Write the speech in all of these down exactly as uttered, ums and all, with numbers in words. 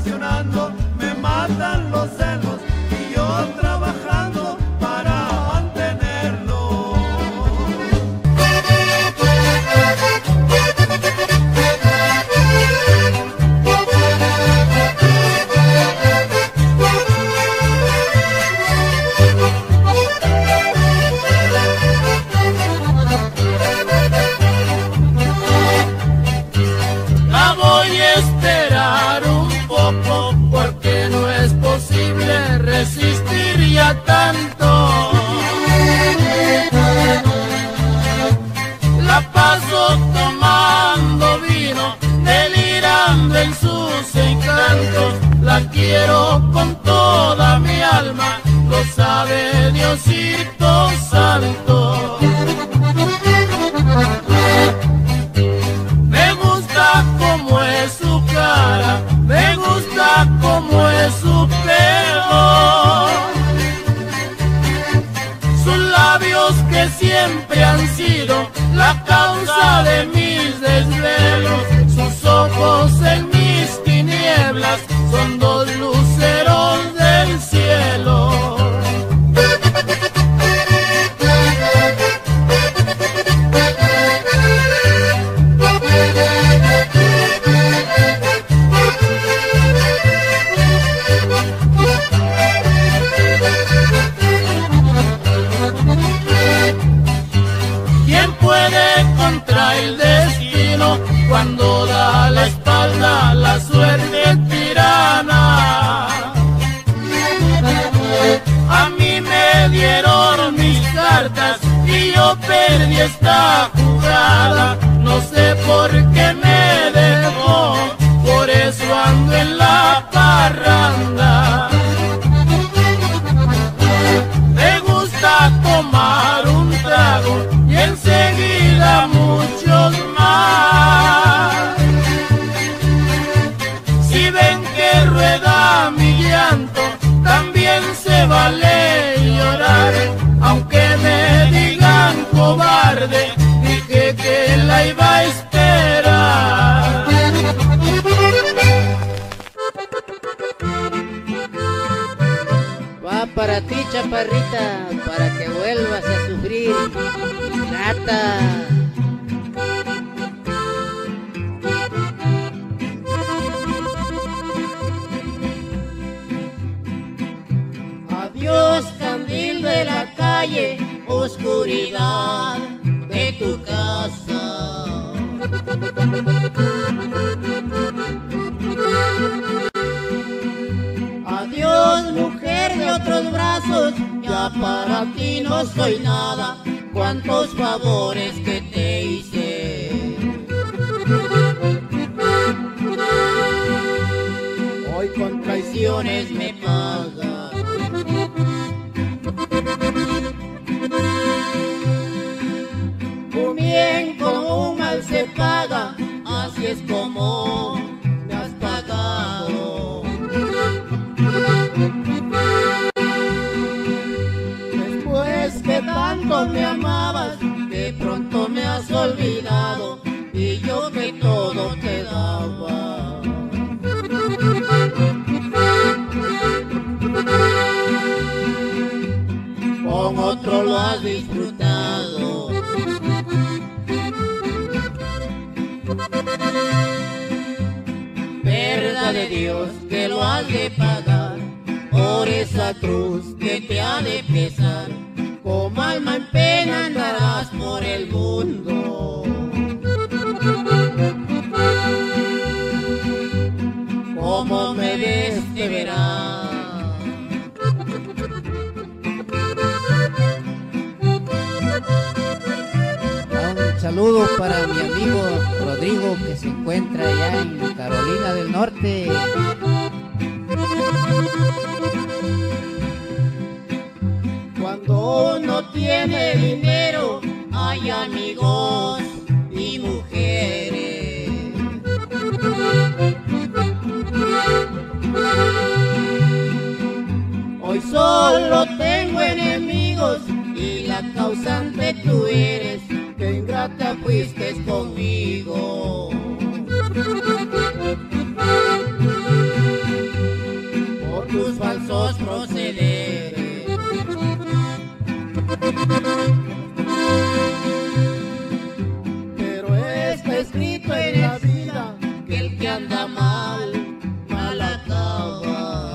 traicionando, me matan los celos y yo trabajando para mantenerlo. La voy a esperar un poco porque no es posible resistir ya tanto. La paso tomando vino, delirando en sus encantos. La quiero con toda mi alma, lo sabe Diosito Santo. Me gusta como es su cara, me gusta como es su pelo, sus labios que siempre han sido la causa de mis desvelos, sus ojos en mis tinieblas son dos luceros del cielo. ¿Quién puede contra el destino cuando da la espalda a la suerte tirana? A mí me dieron mis cartas y yo perdí esta jugada. No sé por qué me dejó, por eso ando en la parranda. Me gusta tomar un trago y enseguida muchos más. Si ven que rueda mi llanto, también se vale llorar. Aunque me digan cobarde, dije que la iba a esperar. Va para ti, chaparrita, para que vuelvas a sufrir, ingrata. Adiós, candil de la calle, oscuridad de tu casa. Adiós, mujer de otros brazos, ya para ti no soy nada. Cuántos favores que te hice. Hoy con traiciones me pagas. Un bien con un mal se paga, así es como me has pagado. Después que tanto me amabas, de pronto me has olvidado, y yo que todo te daba. Con otro lo has disfrutado. Verdad de Dios que lo has de pagar por esa cruz que te ha de pesar. Como alma en pena andarás por el mundo. Como me ves te verás. Un saludo para mi amigo Rodrigo, que se encuentra allá en Carolina del Norte. Cuando uno tiene dinero, hay amigos y mujeres. Hoy solo tengo enemigos y la causante tú eres. Qué ingrata fuiste conmigo. nuestros procederes. Pero está escrito en la vida que el que anda mal, mal acaba.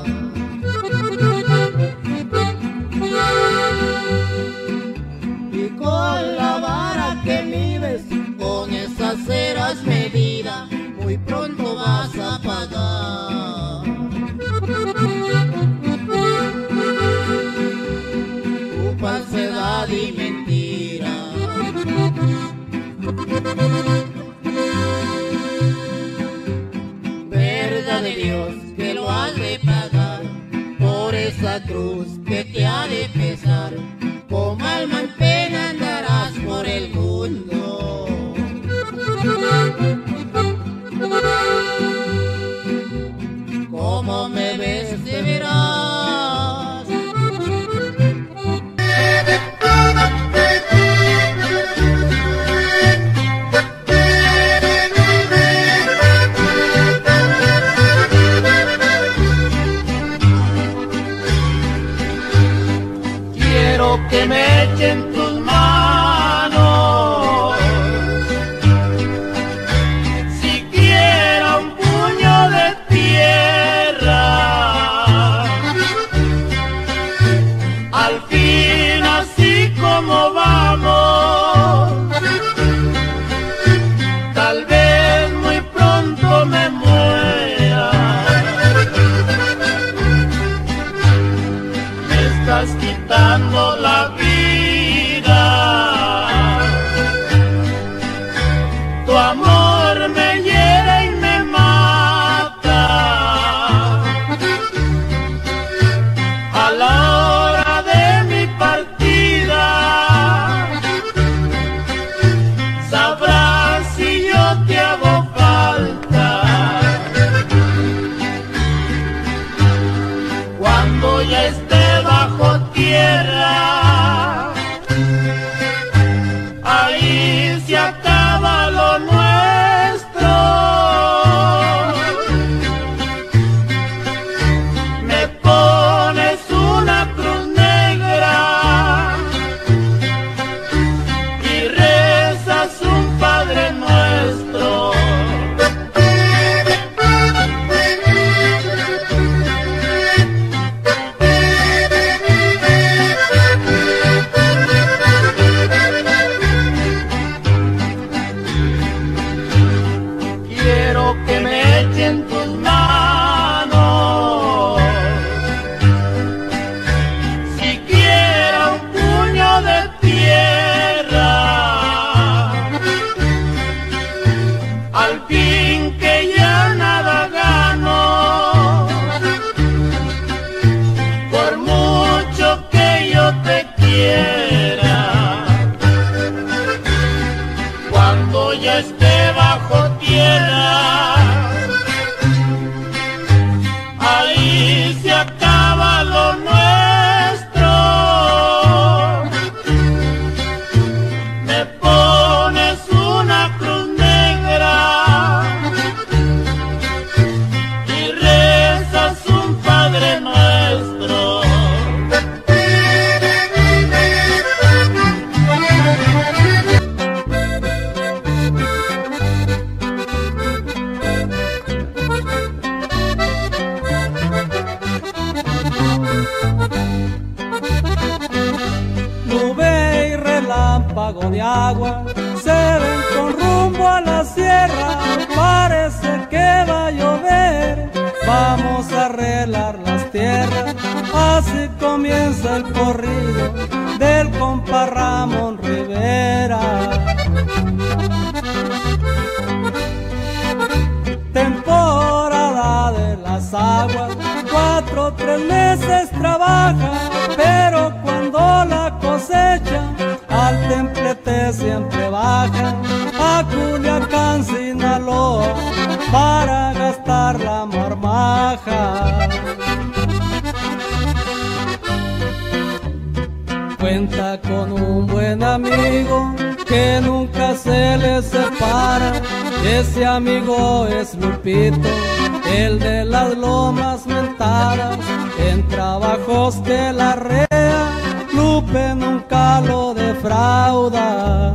Y con la vara que mides, con esas ceras medidas, muy pronto vas a pagar. Tu falsedad y mentira. Verdad de Dios que lo has de pagar por esa cruz que te ha de pesar. Como alma en pena andarás por el mundo. Como me ves te verás. Quiero que me echen tus manos, siquiera un puño de tierra. Al fin, así como vamos, tal vez muy pronto me muera. Me estás quitando la vida, tu amor me hiere y me mata. A la hora de mi partida, sabrás si yo te hago falta. Cuando ya esté bajo tierra, ahí se acaba lo nuestro. Me pones una cruz negra y rezas un Padre Nuestro. Quiero que me echen tus manos, siquiera un puño de tierra. Al fin que ya nada gano, por mucho que yo te quiera. Cuando ya esté bajo tierra, ahí se acaba lo nuestro. Me pones una cruz negra y rezas un Padre Nuestro. Nube y relámpago de agua se ven con rumbo a la sierra. Parece que va a llover, vamos a arreglar las tierras. Así comienza el corrido del compa Ramón Rivera. Temporada de las aguas, cuatro o tres meses trabaja, pero cuando la cosecha al templete siempre baja a Culiacán, Sinaloa, para gastar la marmaja. Cuenta con un buen amigo que nunca se le separa. Ese amigo es Lupito, el de las lomas mentadas. En trabajo arroz que la rea, Lupe nunca lo defrauda.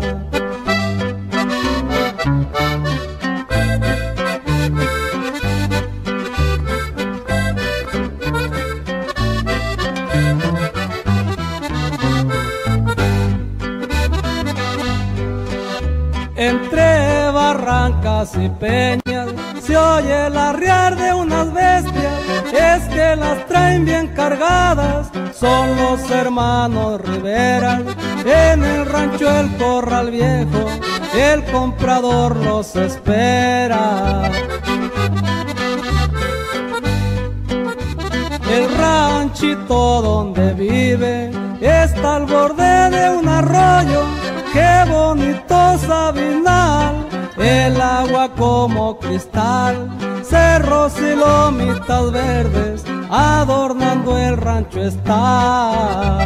Entre barrancas y peñas se oye el arriar de unas bestias, es que las traen bien cargadas, son los hermanos Rivera. En el rancho El Corral Viejo, el comprador los espera. El ranchito donde vive está al borde de un arroyo, qué bonito Sabinal, el agua como cristal, cerros y lomitas verdes, adornando el rancho está.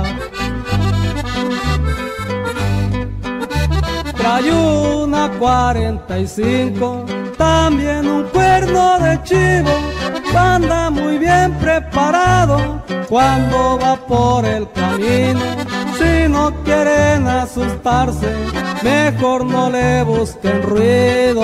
Trae una cuarenta y cinco, también un cuerno de chivo, anda muy bien preparado cuando va por el camino. Si no quieren asustarse, mejor no le busquen ruido.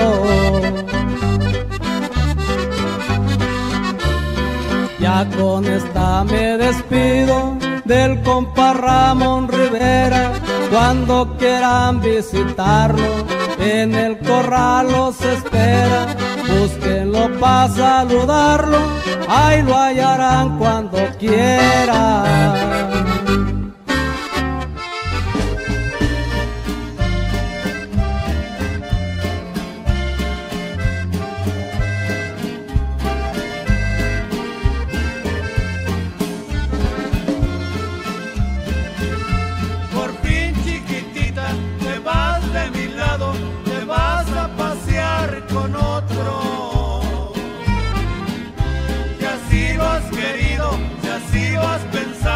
Ya con esta me despido del compa Ramón Rivera. Cuando quieran visitarlo, en el corral los espera. Búsquenlo para saludarlo, ahí lo hallarán cuando quieran. Pensar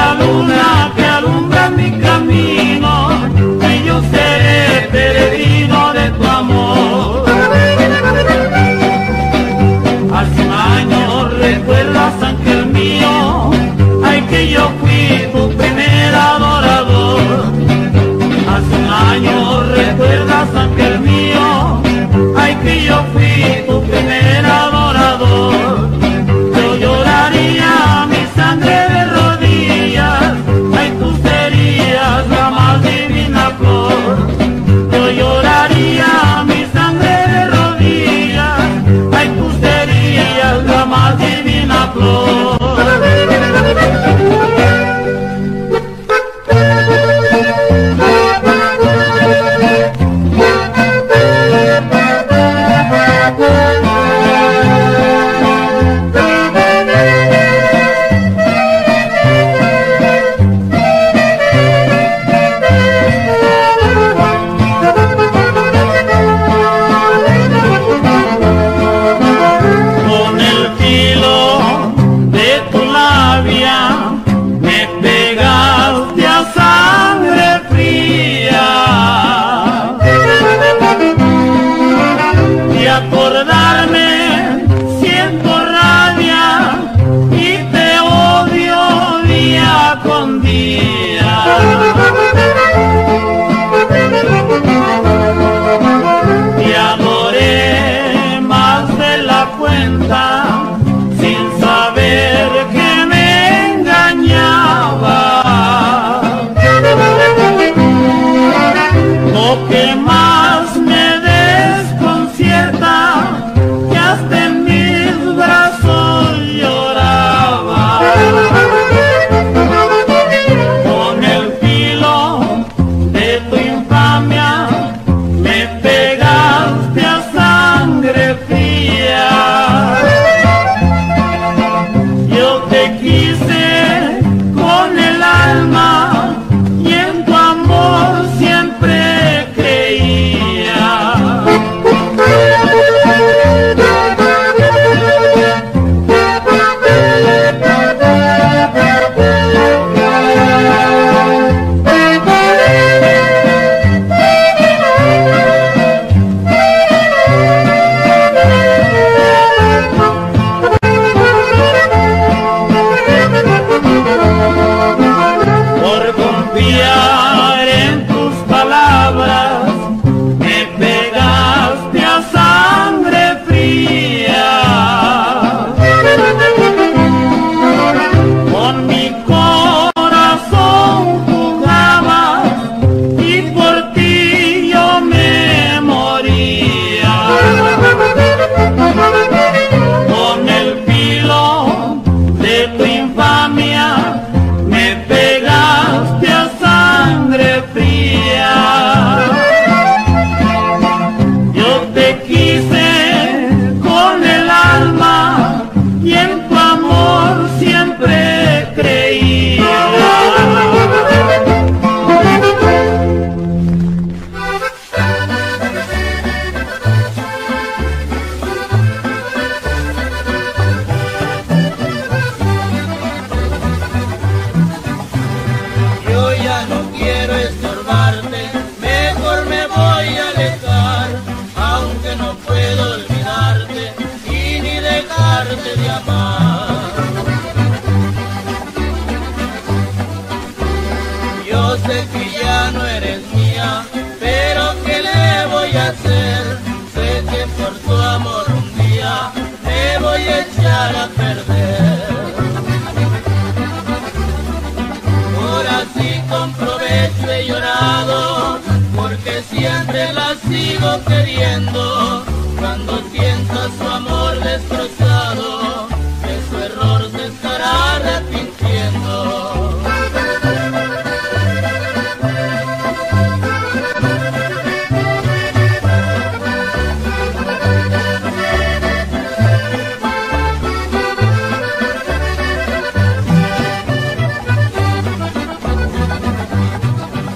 la luna que alumbra mi camino, y yo seré peregrino de tu amor. Hace un año recuerdas, ángel mío, ay que yo fui tu primer adorador. Hace un año recuerdas, ángel mío, ay que yo fui tu primer adorador. Yo lloraría mi sangre de rodillas, ay tú serías la más divina flor. Yo lloraría mi sangre de rodillas, ay tú serías la más divina flor.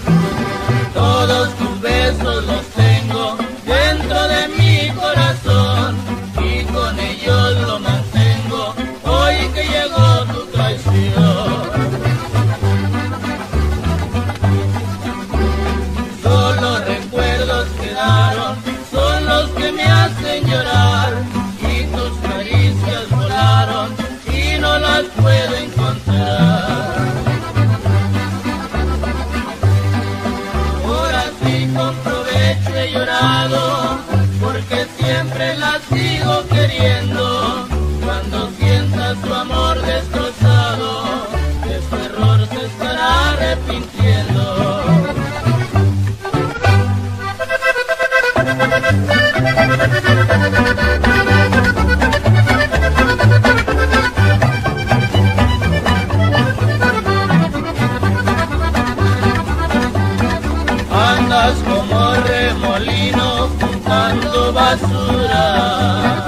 Todos tus besos los tengo dentro de mi corazón. mintiendo. Andas como remolino juntando basura.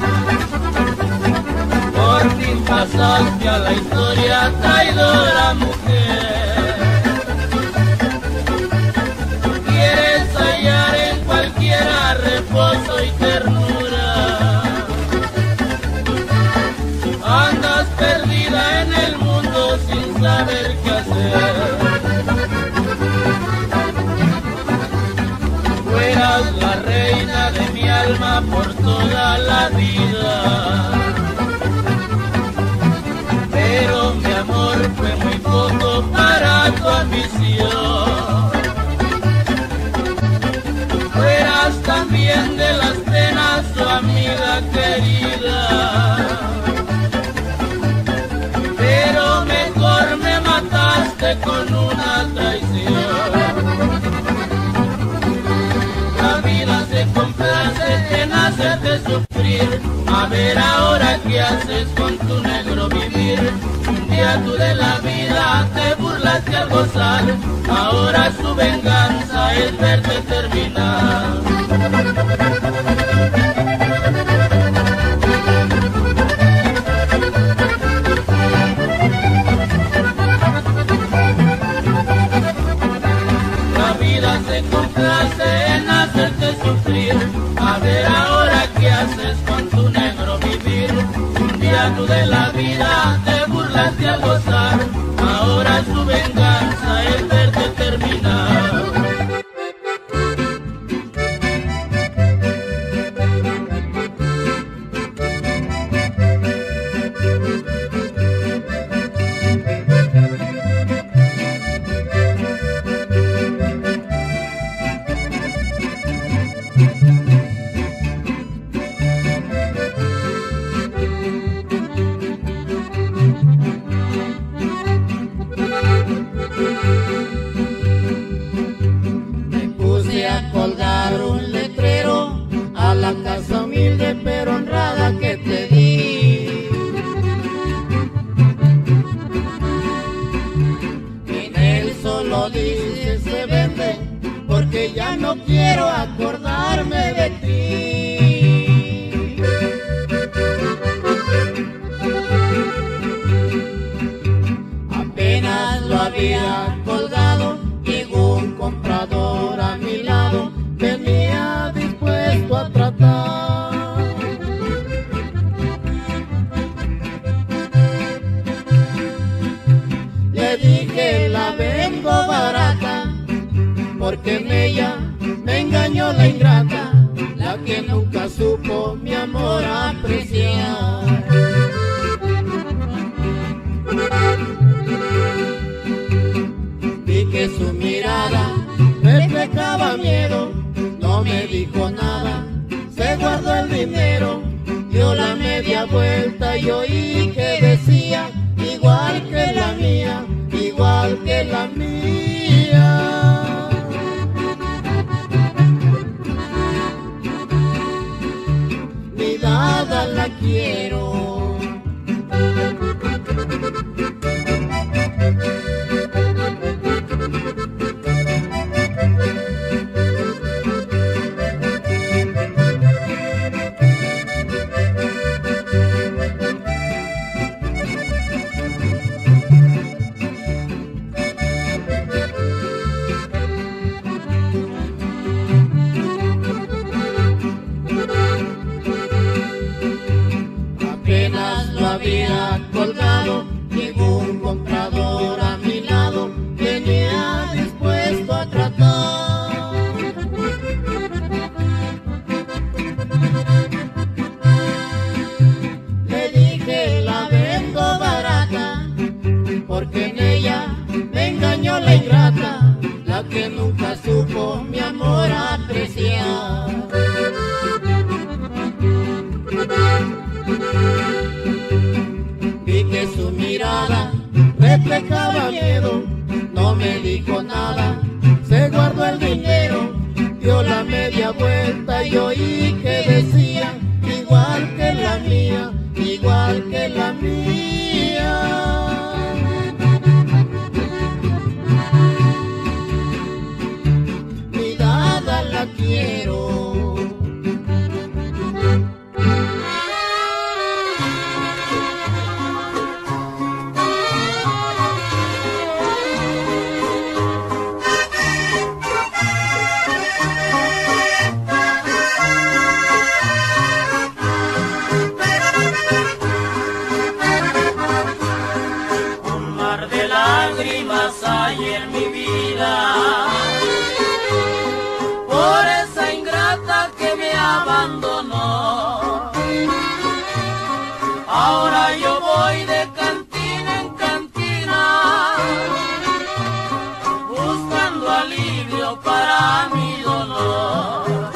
Por fin pasaste a la historia, traidora mujer. Quieres hallar en cualquiera reposo y ternura. Andas perdida en el mundo sin saber qué hacer. Fueras la reina de mi alma por toda la vida. Pero mi amor fue muy poco para tu ambición. Fueras también de las penas tu amiga querida. Pero mejor me mataste con una traición. La vida se complace en hacerte sufrir. A ver ahora qué haces con tu negro vivir. Un día tú de la vida te burlaste al gozar. Ahora su venganza es verte terminar. La vida se complace en hacerte sufrir. A ver ahora qué haces con tu negro vivir. Un día tú de la vida te burlaste al gozar. Ahora su venganza es verte terminar. Colgar un letrero a la casa humilde pero honrada que te di. En él solo dice se vende porque ya no quiero acordarme de ti. Apenas lo había colgado, llegó un comprador a mi lado, venía dispuesto a tratar. Le dije la vendo barata, porque en ella me engañó la ingrata, la que nunca supo mi amor apreciar. Vi que su mirada reflejaba miedo, no me dijo nada, se guardó el dinero, dio la media vuelta y oí que decía, igual que la mía, igual que la mía. Mi dada la quiero. Apenas lo había colgado, llegó un comprador a mi lado, venía dispuesto a tratar. Le dije la vendo barata, porque en ella me engañó la ingrata, la que nunca supo mi amor apreciar. Vi que su mirada reflejaba miedo, no me dijo nada, se guardó el dinero, dio la media vuelta y oí que decía, igual que la mía, igual que la mía. Mi dada la quiero. Hay en mi vida por esa ingrata que me abandonó. Ahora yo voy de cantina en cantina buscando alivio para mi dolor.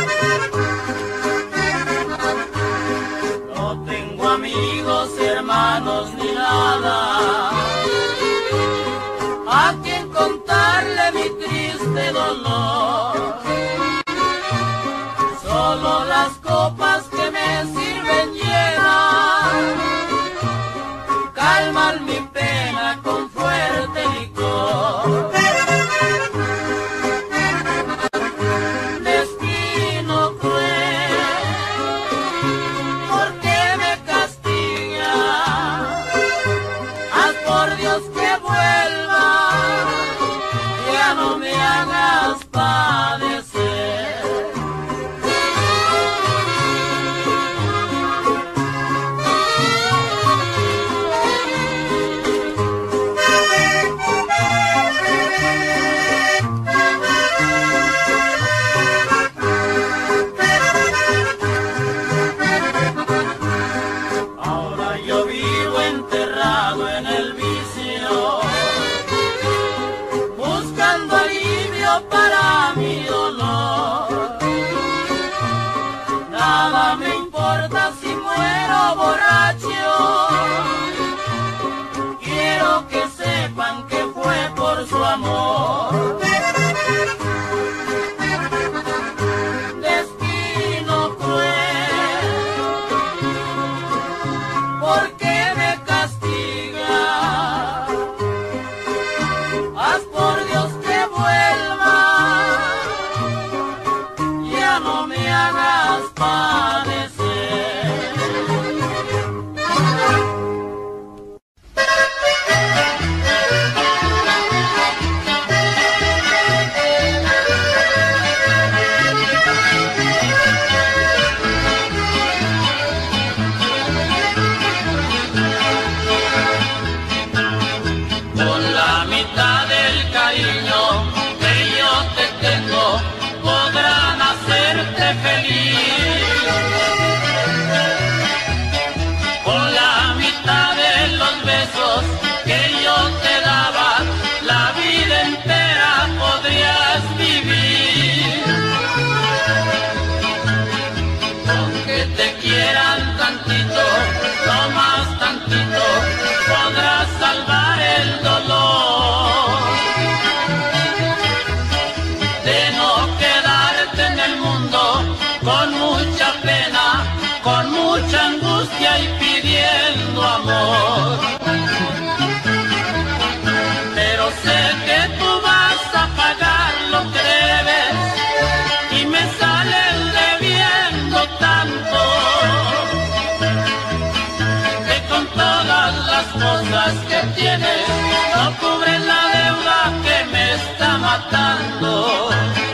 No tengo amigos, hermanos ni nada a quien contarle mi triste dolor. Solo las copas que me sirven llenas calman mi pena con fuerte licor. Destino cruel, ¿por qué me castiga? Haz por Dios que vuelva, ya no me hagas padecer. Ahora yo vivo enterrado en el vicio, buscando alivio para mi dolor. Nada me importa si muero borracho, quiero que sepan que fue por su amor. Destino cruel, ¿por qué me castiga? Haz por Dios que vuelva, ya no me hagas padecer. Con la mitad del cariño que yo te tengo, podrán hacerte feliz. Con la mitad de los besos que yo te daba, la vida entera podrías vivir. Aunque te quieran tantito, no más tantito, podrás salvar el dolor de no quedarte en el mundo con mucha pena, con mucha angustia y pidiendo amor. Pero sé que tú vas a pagar lo que debes y me sales debiendo tanto, que con todas las cosas que tienes no cubren la deuda que me está matando.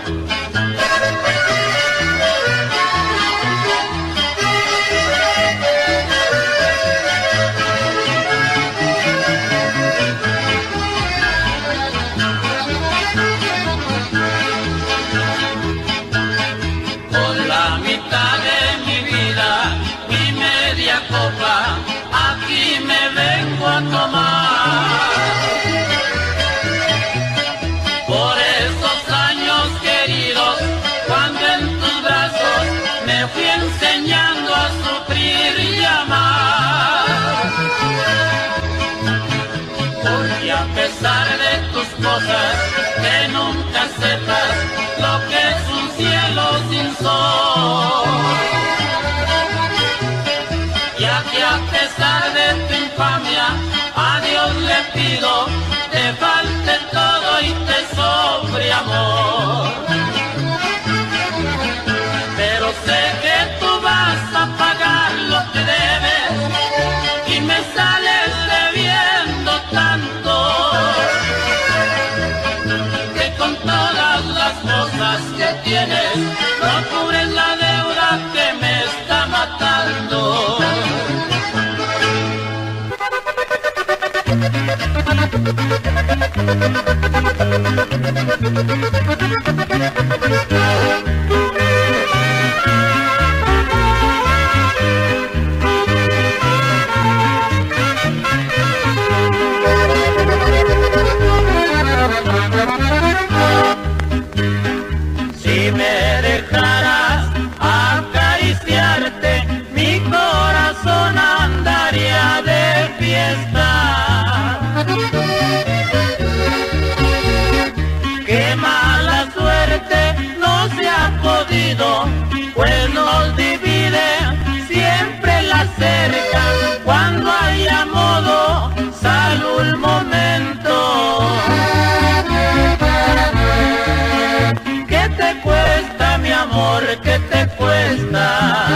Con la mitad de mi vida y media copa, aquí me vengo a tomar. y a pesar de tus cosas, que nunca sepas lo que es un cielo sin sol. Ya que a pesar de tu infamia, a Dios le pido, te falte todo y te sobre amor. Pero sé que tú vas a pagar lo que debes y me sales debiendo tanto, que con todas las cosas que tienes no cubres la deuda que me está matando. Si me dejaras acariciarte, mi corazón andaría de fiesta. Qué mala suerte no se ha podido, pues nos divide siempre la cerca. Cuando haya modo, salud el momento. ¿Qué te cuesta, mi amor? ¿Qué te cuesta?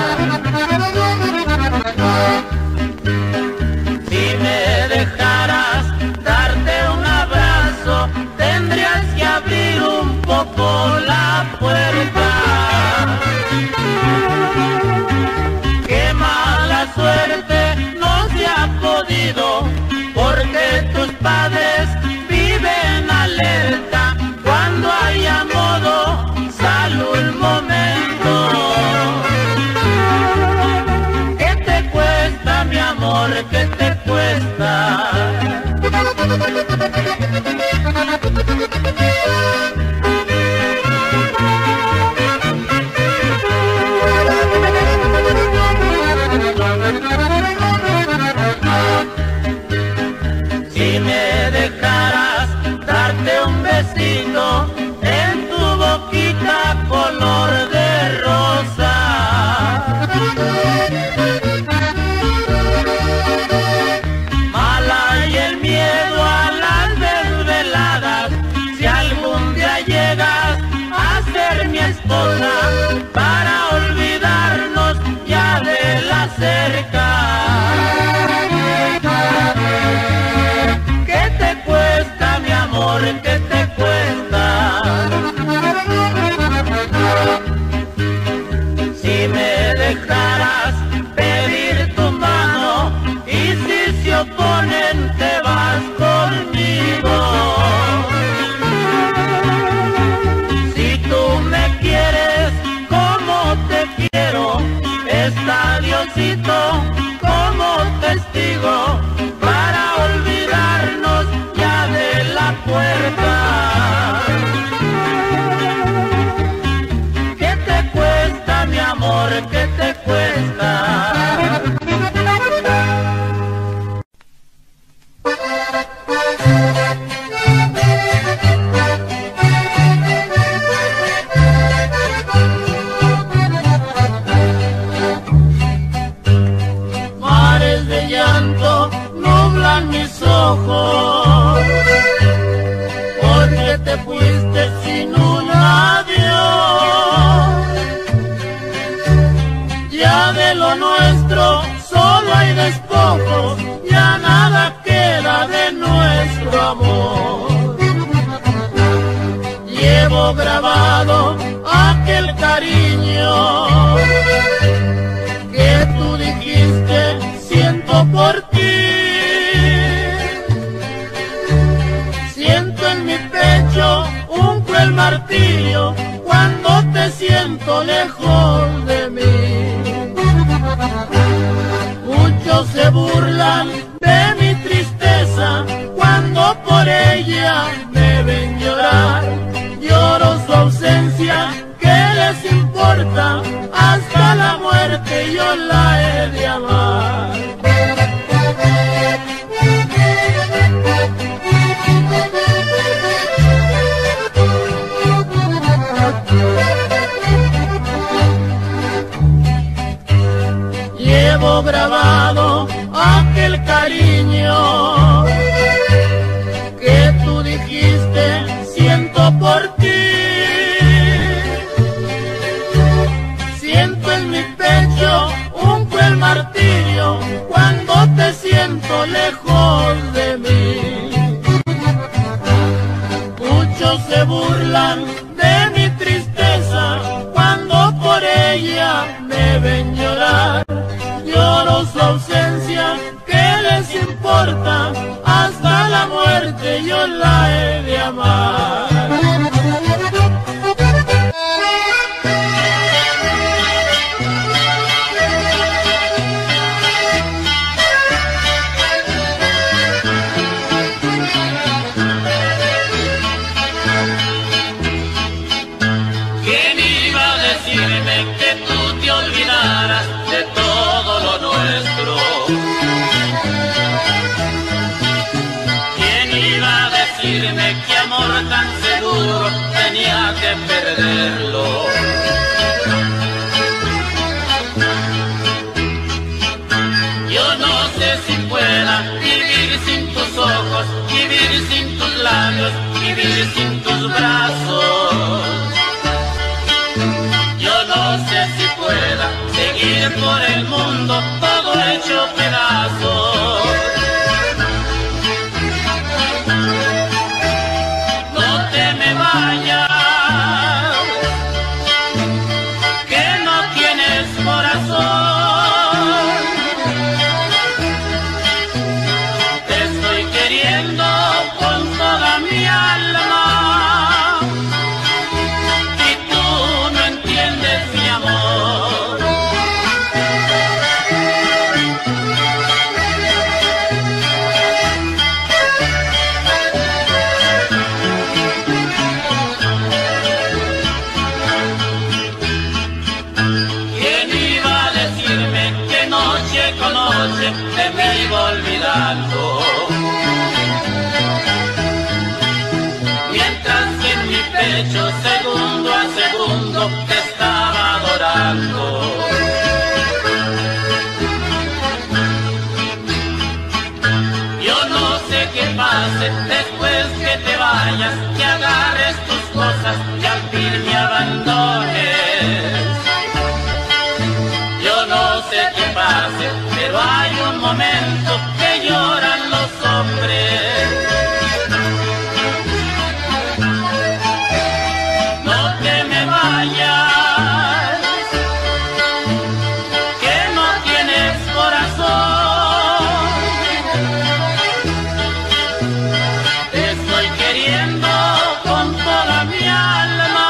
Si me dejaras darte un abrazo, tendrías que abrir un poco la puerta. Qué mala suerte no se ha podido, porque tus padres viven alerta. Cuando haya modo, salud el momento. ¿Qué te cuesta, mi amor? ¿Qué te cuesta? Si me dejaras darte un besito en tu boquita color de rosa, mala y el miedo a las desveladas. Si algún día llegas a ser mi esposa, para olvidarnos ya de la cerca. ¿Qué te cuesta, mi amor? ¿Qué te cuesta? Si me dejaras pedir tu mano y si se oponen te vas conmigo. Si tú me quieres como te quiero, está Diosito como testigo para olvidarnos ya de la puerta. ¿Qué te cuesta, mi amor? ¿Qué te cuesta? Mares de llanto nublan mis ojos, porque te fuiste sin un adiós. Ya de lo nuestro solo hay despojos, ya nada queda de nuestro amor. Llevo grabado aquel cariño que tú dijiste siento por ti. Siento en mi pecho un cruel martirio cuando te siento lejos de mí. Muchos se burlan de mi tristeza cuando por ella me ven llorar. Lloro su ausencia, ¿qué les importa? Hasta la muerte yo la he de amar. siento lejos de mí. Muchos se burlan de mi tristeza cuando por ella me ven llorar. Lloro su ausencia, ¿qué les importa? Hasta la muerte yo la he de amar. ¿Quién iba a decirme que tú te olvidaras de todo lo nuestro? ¿Quién iba a decirme que amor tan seguro tenía que perderlo? Yo no sé si pueda vivir sin tus ojos, vivir sin tus labios, vivir sin tus brazos. Yo no sé si pueda seguir por el mundo todo hecho pedazos. No te me vayas, que no tienes corazón. Te estoy queriendo con toda mi alma. Te me iba olvidando, mientras que en mi pecho segundo a segundo te estaba adorando. Yo no sé qué pase después que te vayas, que agarres tus cosas y al fin me abandones. Yo no sé qué pase, pero hay un momento que lloran los hombres. No te me vayas, que no tienes corazón. Te estoy queriendo con toda mi alma.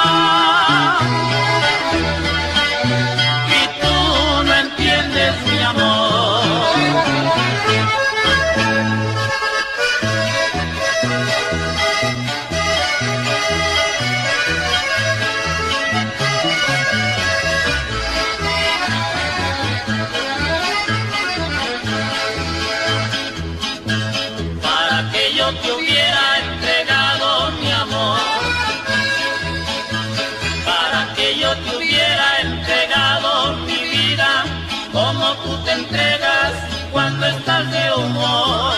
Y tú no entiendes mi amor. Para que yo te hubiera entregado mi amor, para que yo te hubiera entregado mi vida, como tú te entregas cuando estás de humor.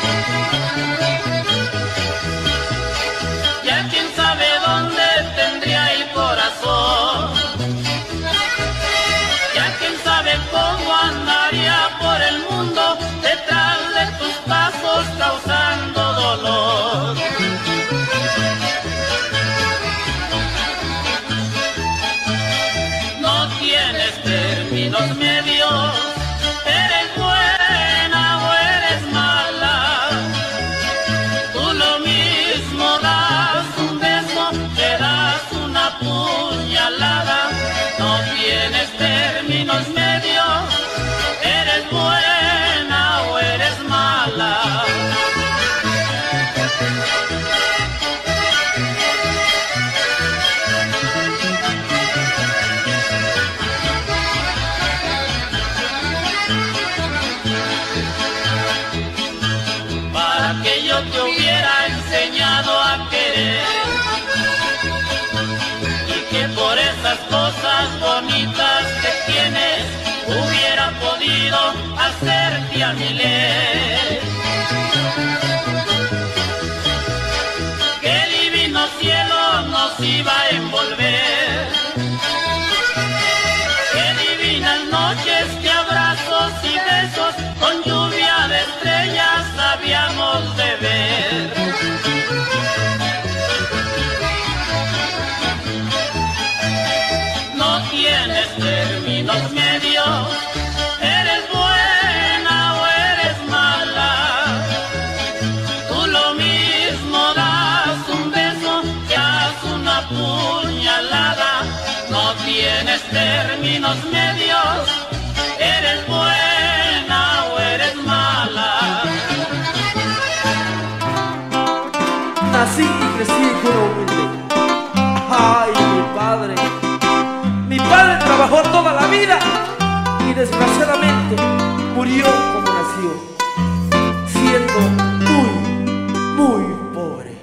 Ya quién sabe dónde tendría el corazón, ya quién sabe cómo andaría por el mundo detrás de tus pasos causando dolor. No tienes términos medios, eres buena o eres mala. Tú lo mismo das un beso, te das una puñalada. No tienes términos medios, eres buena o eres mala. Para que yo te hubiera enseñado a querer, y que por esas cosas bonitas que tienes hubiera podido hacerte a mi ley. Qué divino cielo nos iba a envolver, qué divinas noches de abrazos y besos con lluvia de estrellas. No tienes términos medios, eres buena o eres mala. Tú lo mismo das un beso que haz una puñalada. No tienes términos medios, eres buena o eres mala. Nací y crecí en cuna humilde. Ay, mi padre. Mi padre trabajó toda la vida y desgraciadamente murió como nació, siendo muy, muy pobre.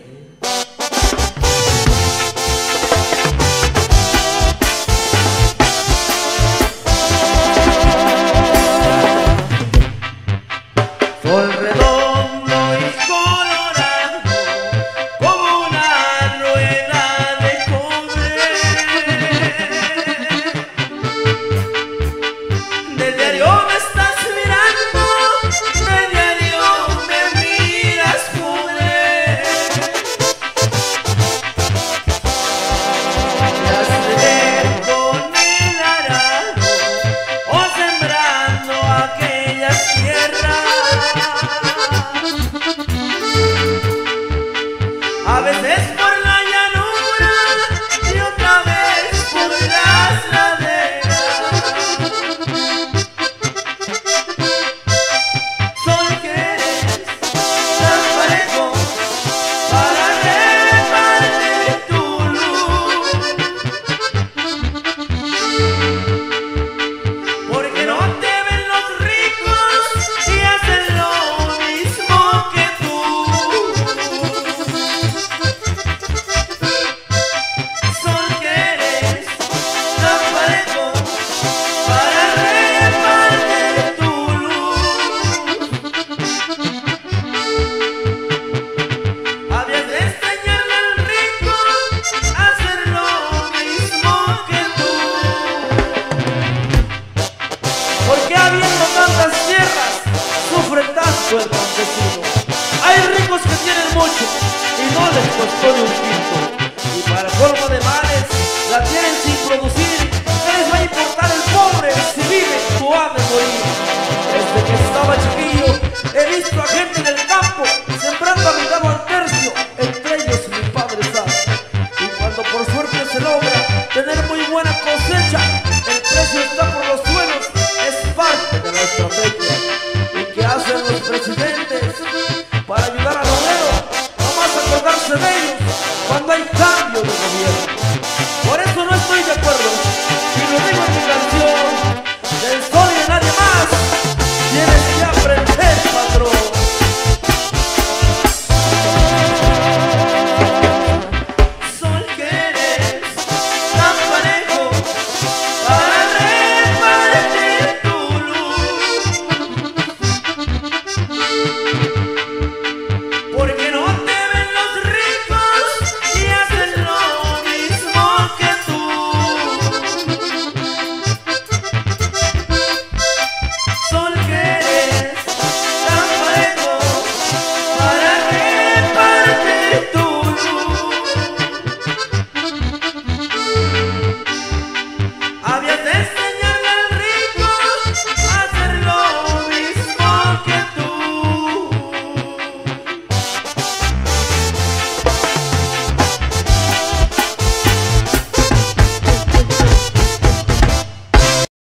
Sol redondo y colorado como una rueda de cobre. Del diario me estás mirando, del diario me miras, pobre. Ya seré con el arado o sembrando aquellas tierras. A veces por la llanura y otra vez por las laderas. Sol que eres tan parejo para repartir tu luz. Porque no te ven los ricos y hacen lo mismo que tú. Sol que eres tan parejo para repartir tu luz. Habías de enseñarle al rico a hacer lo mismo que tú. Porque habiendo tantas tierras, sufre tanto el campesino. Hay ricos que tienen mucho y no les costó ni un quinto. Y para colmo de males, la tienen sin producir. ¿Qué les va a importar el pobre si vive o ha de morir? Desde que estaba chiquillo he visto a gente en el campo sembrando a mitad o al tercio, entre ellos mi padre sabe. Y cuando por suerte se logra tener muy buena cosecha, el precio está por los suelos. Es parte de la estrategia. ¿Y qué hacen los presidentes para ayudar al obrero? No más acordarse de ellos cuando hay